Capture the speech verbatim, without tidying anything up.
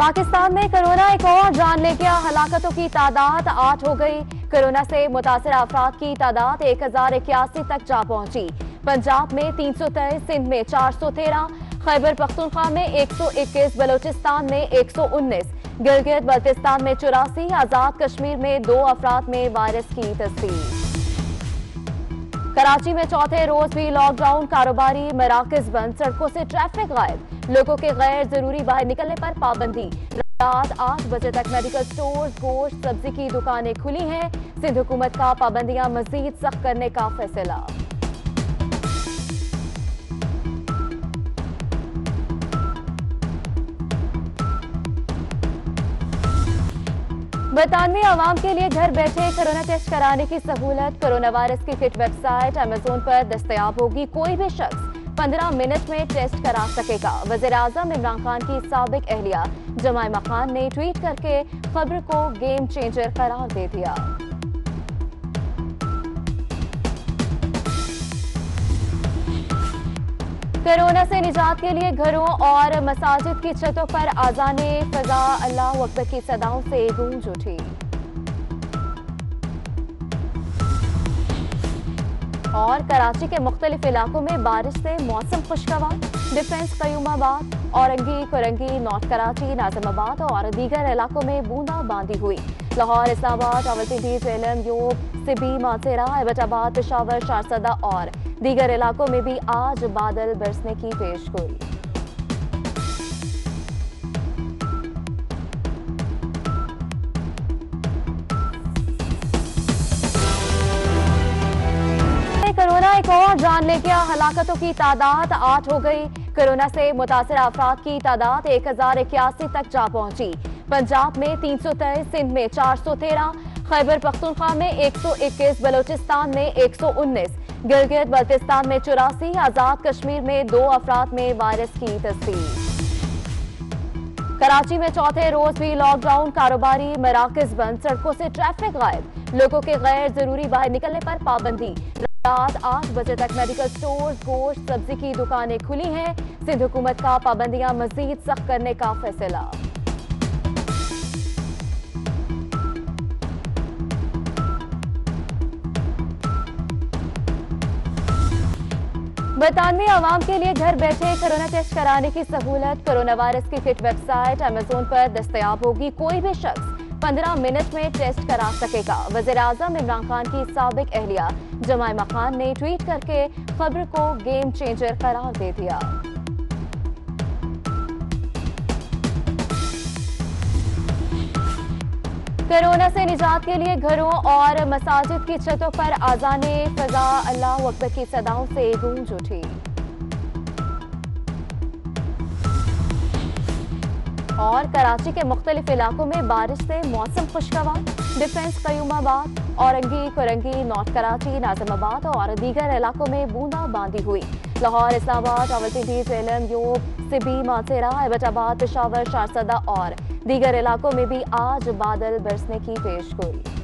पाकिस्तान में कोरोना एक और जान ले गया। हलाकतों की तादाद आठ हो गई। कोरोना से मुतासर अफराद की तादाद एक हजार इक्यासी तक जा पहुंची। पंजाब में तीन सौ तेईस, सिंध में चार सौ तेरह, खैबर पख्तूनख्वा में एक सौ इक्कीस, बलोचिस्तान में एक सौ उन्नीस, गिलगित बल्तिस्तान में चौरासी, आजाद कश्मीर में दो अफराद में वायरस की तस्दीक। कराची में चौथे रोज भी लॉकडाउन, कारोबारी मराकज बंद, सड़कों से ट्रैफिक गायब, लोगों के गैर जरूरी बाहर निकलने पर पाबंदी। रात आठ बजे तक मेडिकल स्टोर्स, गोश्त, सब्जी की दुकानें खुली हैं। सिंध हुकूमत का पाबंदियां मजीद सख्त करने का फैसला। बरतानवी आवाम के लिए घर बैठे कोरोना टेस्ट कराने की सहूलत। कोरोना वायरस की किट वेबसाइट अमेजोन पर दस्तयाब होगी। कोई भी शख्स पंद्रह मिनट में टेस्ट करा सकेगा। वज़ीर आज़म इमरान खान की साबिक अहलिया जमाइमा खान ने ट्वीट करके खबर को गेम चेंजर करार दे दिया। कोरोना से निजात के लिए घरों और मसाजिद की छतों पर आज़ाने फ़ज़ा अल्लाह अकबर की सदाओं से गूंज उठी। और कराची के मुख्तलिफ इलाकों में बारिश से मौसम खुशगवार। डिफेंस कयूमाबाद, औरंगी, कुरंगी, नॉर्थ कराची, नाजिमाबाद और दीगर इलाकों में बूंदाबांदी हुई। लाहौर, इस्लामाबाद, रावलपिंडी, झेलम, योब, सिबी, माथेरा, एबटाबाद, पेशावर, शारसदा और दीगर इलाकों में भी आज बादल बरसने की पेशगोई। कोरोना एक और जान ले गया। हलाकतों की तादाद आठ हो गई। कोरोना से मुतासर अफराद की तादाद एक हजार इक्यासी तक जा पहुंची। पंजाब में तीन सौ तेईस, सिंध में चार सौ तेरह, खैबर पख्तूनख्वा में एक सौ इक्कीस, बलोचिस्तान में एक सौ उन्नीस, गिलगित बल्तिस्तान में चौरासी, आजाद कश्मीर में दो अफराद में वायरस की तस्दीक। कराची में चौथे रोज भी लॉकडाउन, कारोबारी मराकज बंद, सड़कों से ट्रैफिक गायब, लोगों के गैर जरूरी बाहर निकलने पर पाबंदी। रात आठ बजे तक मेडिकल स्टोर्स, गोश्त, सब्जी की दुकानें खुली हैं। सिंध हुकूमत का पाबंदियां मजीद सख्त करने का फैसला। बरतानवी आवाम के लिए घर बैठे कोरोना टेस्ट कराने की सहूलत। कोरोना वायरस की किट वेबसाइट अमेजोन पर दस्तयाब होगी। कोई भी शख्स पंद्रह मिनट में टेस्ट करा सकेगा। वज़ीर आज़म इमरान खान की साबिक अहलिया जमाइमा खान ने ट्वीट करके खबर को गेम चेंजर करार दे दिया। कोरोना से निजात के लिए घरों और मसाजिद की छतों पर आज़ाने फ़ज़ा अल्लाह अकबर की सदाओं से गूंज उठी। और कराची के मुख्तलिफ इलाकों में बारिश से मौसम खुशगवार। डिफेंस कयूमाबाद, औरंगी, कुरंगी, नॉर्थ कराची, नाजिमाबाद और दीगर इलाकों में बूंदाबांदी हुई। लाहौर, इस्लामाबाद, रावलपिंडी, झेलम, योब, सिबी, माथेरा, एबटाबाद, पेशावर, शारसदा और दीगर इलाकों में भी आज बादल बरसने की पेशगोई।